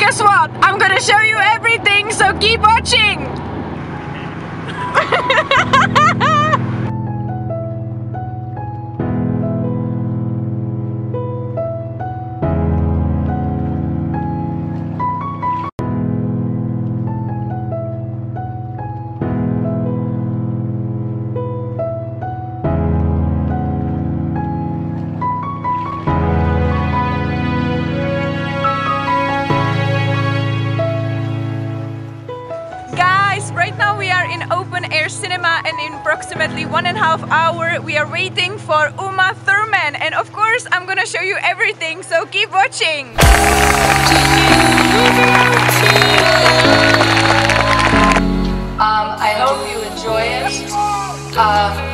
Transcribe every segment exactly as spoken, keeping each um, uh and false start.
guess what? I'm gonna show you everything, so keep watching! Right now we are in open air cinema, and in approximately one and a half hour we are waiting for Uma Thurman, and of course I'm gonna show you everything, so keep watching! Um, I hope you enjoy it. Um,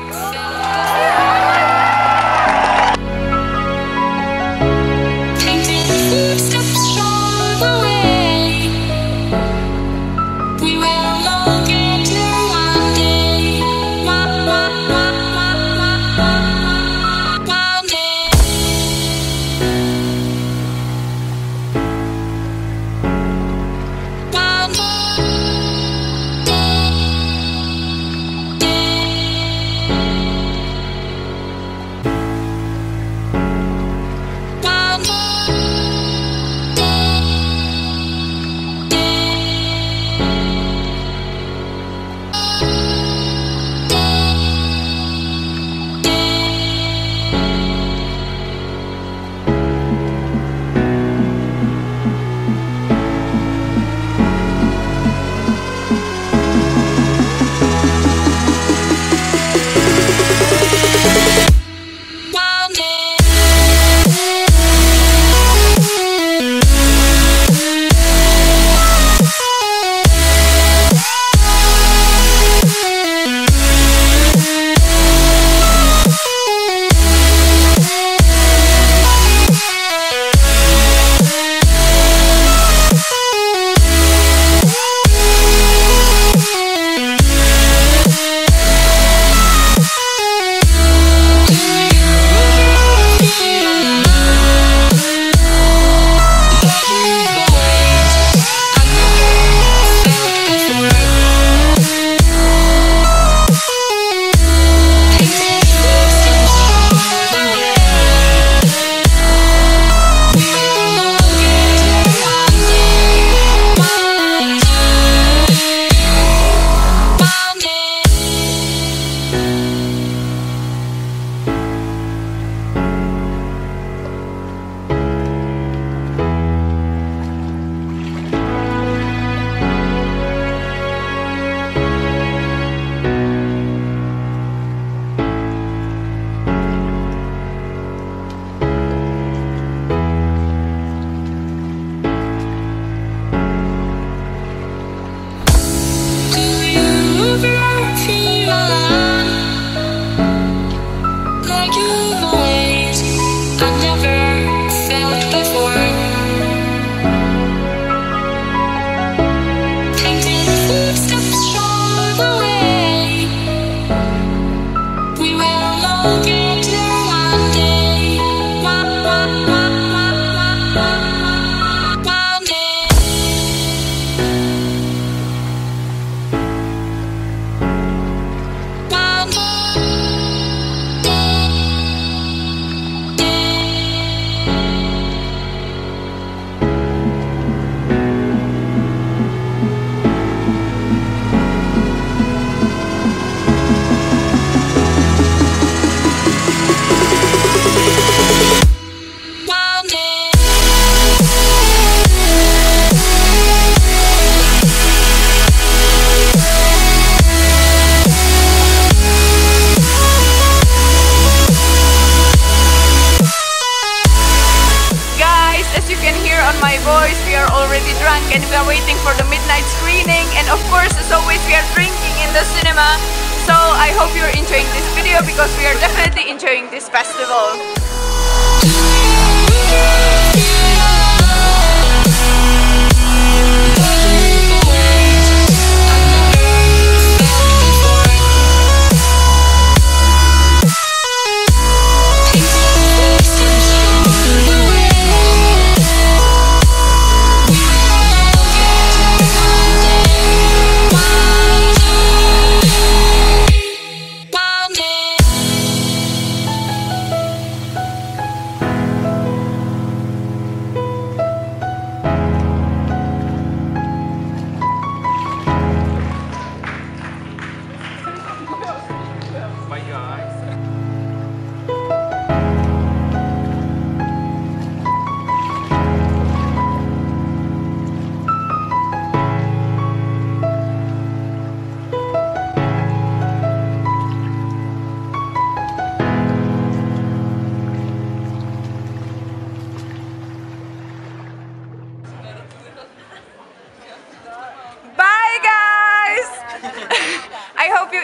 and we are waiting for the midnight screening, and of course, as always, we are drinking in the cinema. So I hope you're enjoying this video, because we are definitely enjoying this festival. We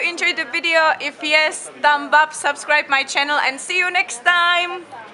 enjoyed the video? If yes, thumb up, subscribe my channel, and see you next time.